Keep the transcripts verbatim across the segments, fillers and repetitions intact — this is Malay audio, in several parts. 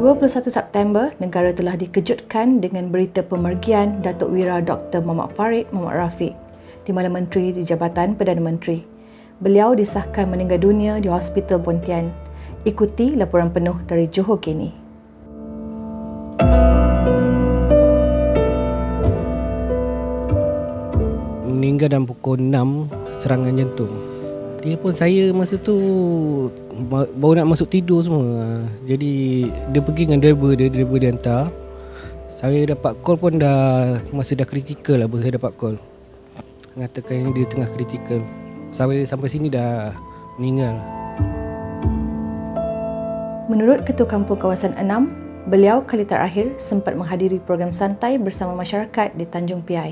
dua puluh satu September, negara telah dikejutkan dengan berita pemergian Datuk Wira Doktor Muhammad Farid Muhammad Rafiq, di mana Menteri di Jabatan Perdana Menteri. Beliau disahkan meninggal dunia di Hospital Pontian. Ikuti laporan penuh dari Johor kini. Meninggal dalam pukul enam, serangan jantung. Dia pun saya masa tu baru nak masuk tidur semua. Jadi dia pergi dengan driver dia, driver dia hantar. Saya dapat call pun dah masa dah kritikal lah, baru saya dapat call. Mengatakan dia tengah kritikal. Sampai sampai sini dah meninggal. Menurut Ketua Kampung Kawasan enam, beliau kali terakhir sempat menghadiri program santai bersama masyarakat di Tanjung Piai.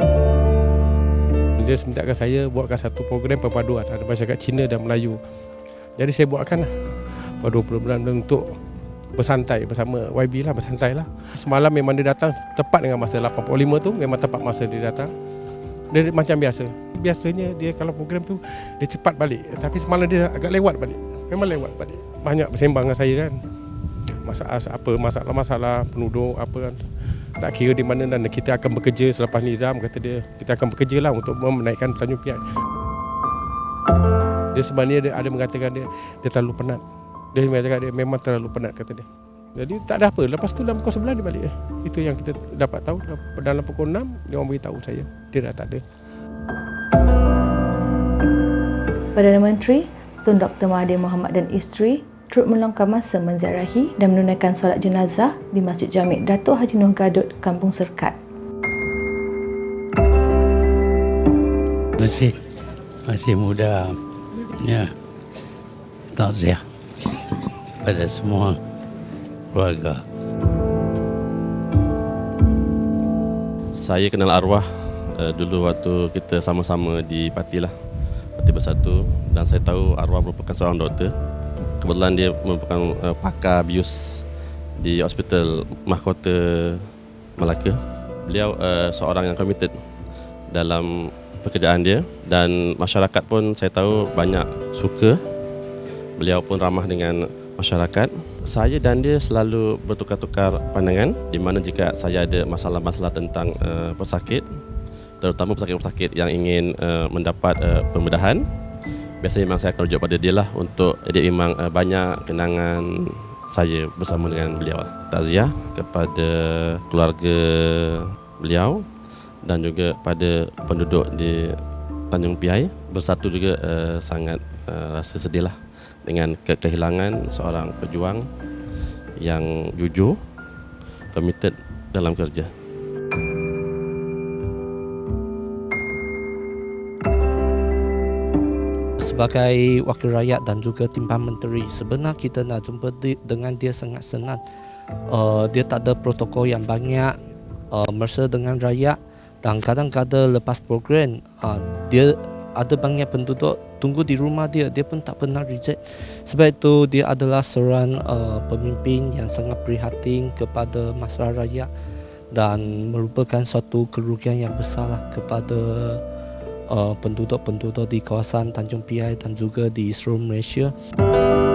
Dia mintakan saya buatkan satu program perpaduan ada masyarakat Cina dan Melayu. Jadi saya buatkan lah pada program untuk bersantai bersama Y B lah, bersantai lah. Semalam memang dia datang tepat dengan masa lapan puluh lima tu, memang tepat masa dia datang. Dia macam biasa. Biasanya dia kalau program tu dia cepat balik, tapi semalam dia agak lewat balik. Memang lewat balik. Banyak bersembang dengan saya kan. Masalah apa, masalah-masalah penduduk apa kan. Tak kira di mana dan kita akan bekerja selepas nizam, kata dia. Kita akan bekerja lah untuk menaikkan Tanjung Piai. Dia sebenarnya dia ada mengatakan dia dia terlalu penat. Dia mengatakan dia memang terlalu penat, kata dia. Jadi tak ada apa. Lepas tu dalam pukul sebelas dia balik. Itu yang kita dapat tahu. Dalam pukul enam dia orang beritahu saya dia dah tak ada. Perdana Menteri Tun Doktor Mahathir Mohamad dan isteri turut meluangkan masa menziarahi dan menunaikan solat jenazah di Masjid Jami' Datuk Haji Noh Gadut, Kampung Serkat. Masih masih muda. Ya. Takziah pada semua keluarga. Saya kenal arwah uh, dulu waktu kita sama-sama di parti lah, Parti Bersatu, dan saya tahu arwah merupakan seorang doktor. Kebetulan dia merupakan uh, pakar bius di Hospital Mahkota Melaka. Beliau uh, seorang yang committed dalam pekerjaan dia dan masyarakat pun saya tahu banyak suka. Beliau pun ramah dengan masyarakat. Saya dan dia selalu bertukar-tukar pandangan, di mana jika saya ada masalah-masalah tentang uh, pesakit, terutama pesakit-pesakit yang ingin uh, mendapat uh, pembedahan, biasanya memang saya akan rujuk pada dia lah untuk dia memang uh, banyak kenangan saya bersama dengan beliau. Takziah kepada keluarga beliau dan juga pada penduduk di Tanjung Piai. Bersatu juga uh, sangat uh, rasa sedih lah dengan ke- kehilangan seorang pejuang yang jujur, committed dalam kerja. Sebagai wakil rakyat dan juga timbalan menteri, sebenarnya kita nak jumpa di, dengan dia sangat senang. Uh, dia tak ada protokol yang banyak, uh, mesra dengan rakyat, dan kadang-kadang lepas program uh, dia ada banyak penduduk tunggu di rumah dia, dia pun tak pernah reject. Sebab itu dia adalah seorang uh, pemimpin yang sangat prihatin kepada masyarakat rakyat dan merupakan satu kerugian yang besar lah kepada Uh, penduduk-penduduk di kawasan Tanjung Piai dan juga di seluruh Malaysia.